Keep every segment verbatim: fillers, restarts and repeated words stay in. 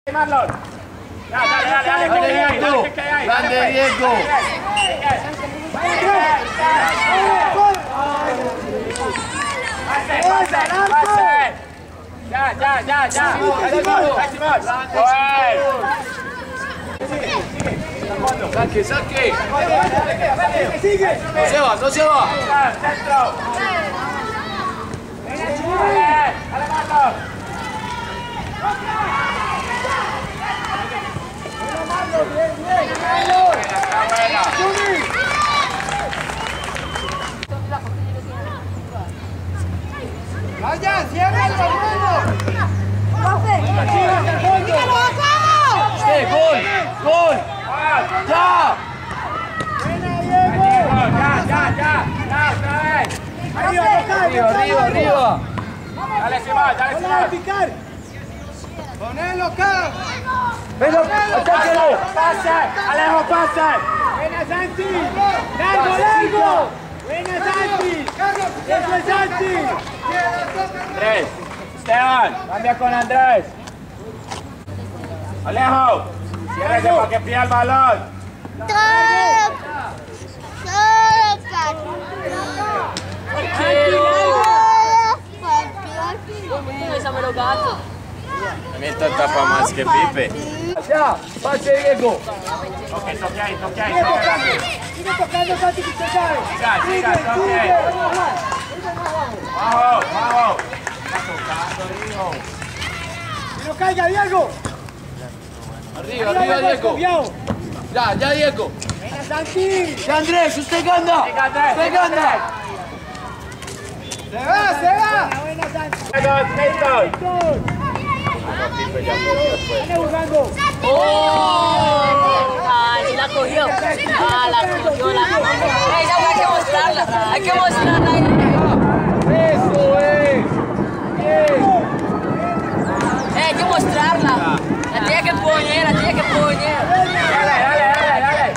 Marlon. Ya, dale, dale, dale, dale, Diego. Grande Diego. Pase, pase, pase. Ya, ya, ya, ya. Saque, saque. No se va, no se va. Centro. Dale, dale, Marlon. Bien, bien, ¡Vaya, cierra el segundo! ¡Sí, gol! ¡Gol! ¡Ya! ¡Buena, Diego! ¡Ya, ya, ya! ¡Ya, otra vez! ¡Arriba, arriba, arriba! ¡Dale, Simón, dale, Simón! ¡Ponelo, Carlos! ¡Venga, atáquelo! ¡Pase! ¡Alejo, pase! ¡Buena, Santi! ¡Largo, largo! ¡Buena, Santi! ¡Eso es Santi! Andrés, Esteban, cambia con Andrés. Alejo, ciérrese para que pida el balón. También tapa más que Pipe. Ya, pase Diego. Ok, toque ahí, toque ahí. Sigue tocando, Santi, que usted sabe. Siga, siga, toque. Bajo, bajo. ¡Que no caiga, Diego! Arriba, arriba, Diego. Ya, ya, Diego. ¡Venga, Santi! Ya, Andrés, usted gana. Venga, Andrés. Usted gana. ¡Se va, se va! Buena, Santi. Milton. ¡Viene jugando! ¡Oh! ¡Ay, sí la cogió! ¡Ah, la cogió! La cogió. Ey, ya hay que mostrarla. Hay que mostrarla. Eso es. Bien. Eh, hay que mostrarla. La tiene que poner, la tiene que poner. Dale, dale, dale,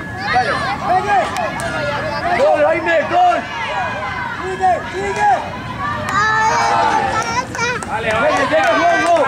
dale. Gol, Jaime, gol. ¡Sigue, sigue! Dale, Jaime, oye, llega el juego.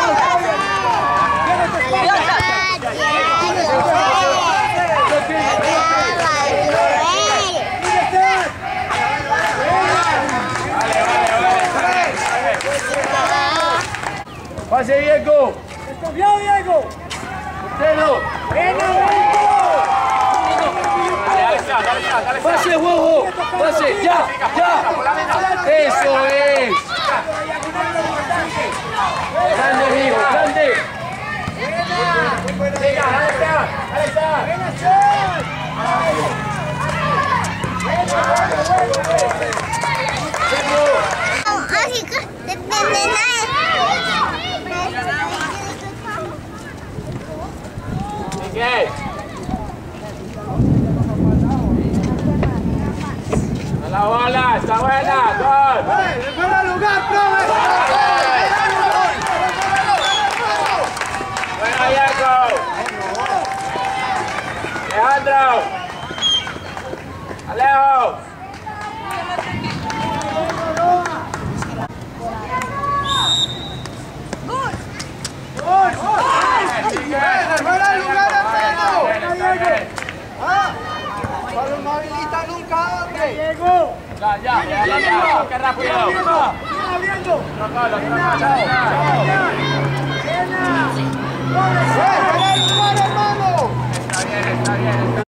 Pase Diego. ¡Desconfiado, Diego! Cero. ¡Venga, Diego! dale, dale, dale, dale. Pase juego. Pase, ya, ya. Eso es. Grande, hijo, grande. Siga, dale, Esteban, dale, Esteban. Así que depende de Miguel. A la bola, está buena, gol. ¡Fuera al lugar, profe! Buena, Diego. Alejandro. Alejo. ¡Fuera al lugar, hermano! ¡Ah! ¡Solo no habilita nunca, hombre! ¡Diego! Ya, ya, ya, ya, ya. Qué rápido. ¡Sigue abriendo! Otro gol, otro gol.